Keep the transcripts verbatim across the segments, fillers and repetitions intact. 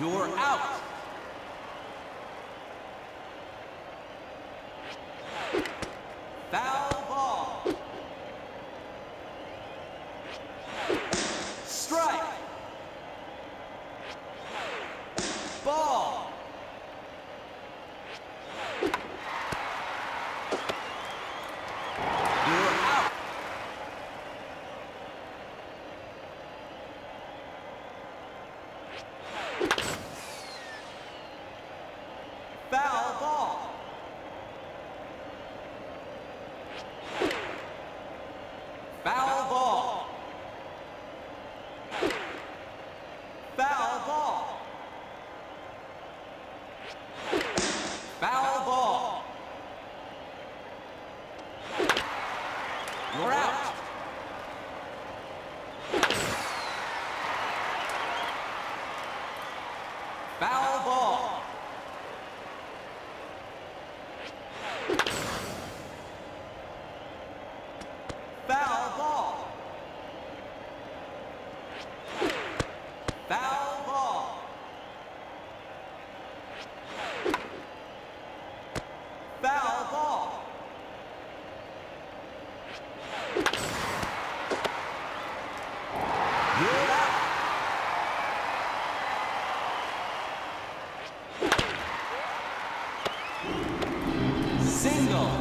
You're out. Foul ball. Strike. Ball. You're out. Foul ball. Foul ball. Foul ball. Foul ball. You're out. Foul ball. Foul ball. Foul ball. Foul ball. You're out. Single.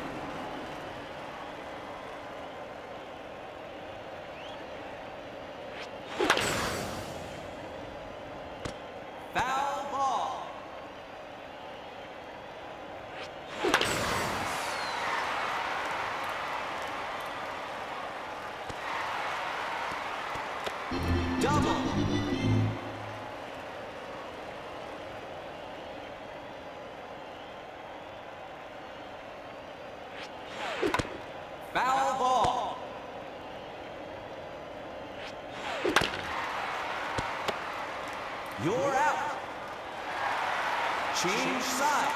Foul ball. Double. Foul ball. You're out. Change sides.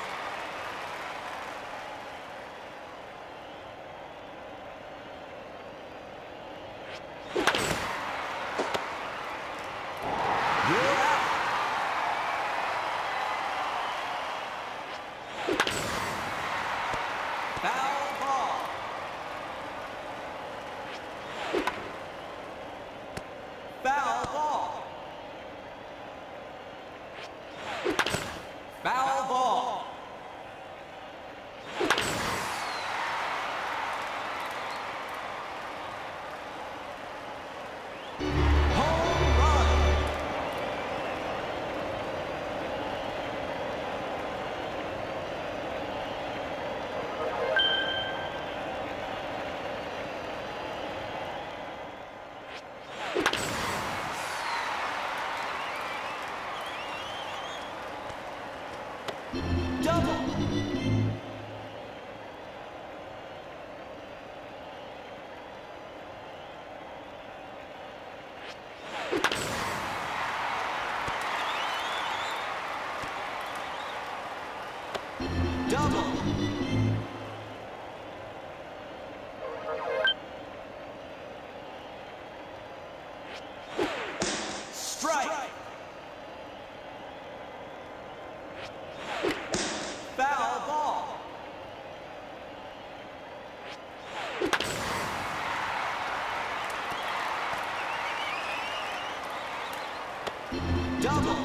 You're out. Foul ball. Foul ball. Foul ball. Home run. Double. Double. Strike. Foul ball. Double.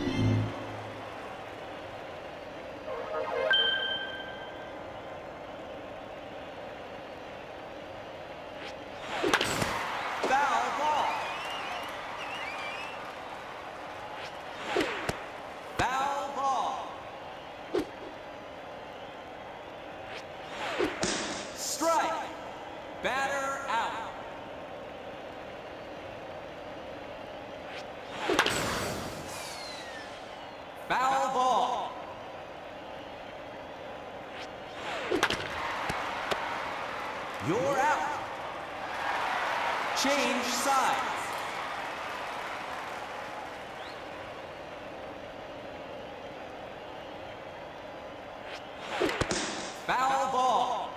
Foul ball. Foul ball. Strike. Batter out. Foul ball. You're out. Change sides. Foul ball.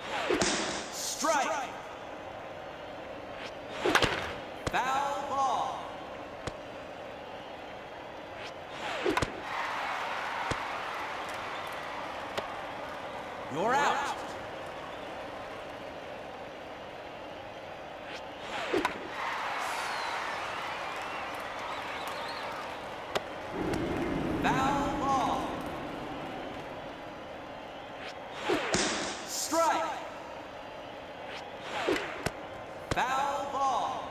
Strike. Foul ball. You're out. Foul ball. Strike. Foul ball.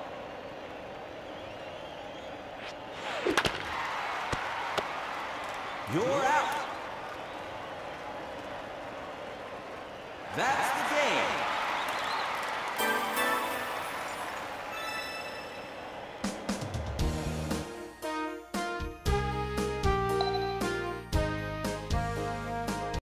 You're out. That's the game.